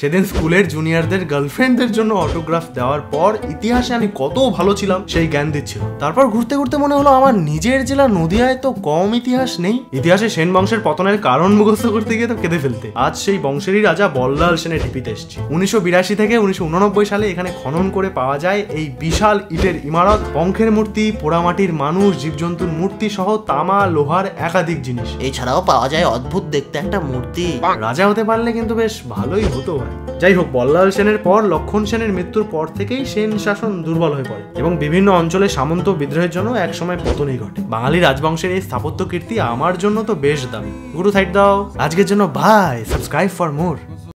সেদিন স্কুলের জুনিয়রদের গার্লফ্রেন্ডদের জন্য অটোগ্রাফ দেওয়ার পর ইতিহাসে আমি কত ভালো ছিলাম সেই জ্ঞান দিচ্ছিল। তারপর ঘুরতে ঘুরতে মনে হলো আমার নিজের জেলা নদিয়ায় তো কম ইতিহাস নেই। ইতিহাসে সেন বংশের পতনের কারণ মুখস্থ করতে গিয়ে তো কেঁদে ফেলতে। আজ সেই বংশেরই রাজা বল্লাল সেনের ঢিপিতে এসেছি। 1982 থেকে 1989 সালে এখানে খনন করে পাওয়া যায় এই বিশাল ইটের ইমারত, পঙ্খের মূর্তি, পোড়ামাটির মানুষ, জীবজন্তুর মূর্তি সহ তামা লোহার একাধিক জিনিস। এছাড়াও পাওয়া যায় অদ্ভুত দেখতে একটা মূর্তি। রাজা হতে পারলে কিন্তু বেশ ভালোই হতো ভাই। যাই হোক, বল্লাল সেনের পর লক্ষণ সেনের মৃত্যুর পর থেকেই সেন শাসন দুর্বল হয়ে পড়ে এবং বিভিন্ন অঞ্চলে সামন্ত বিদ্রোহের জন্য একসময় পতনই ঘটে। বাঙালি রাজবংশের এই স্থাপত্য কীর্তি আমার জন্য তো বেশ দামি। গুরু সাইড দাও। আজকের জন্য বাই, সাবস্ক্রাইব ফর মোর।